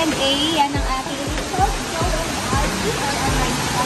Q&A. Yan ang ating Show and RT or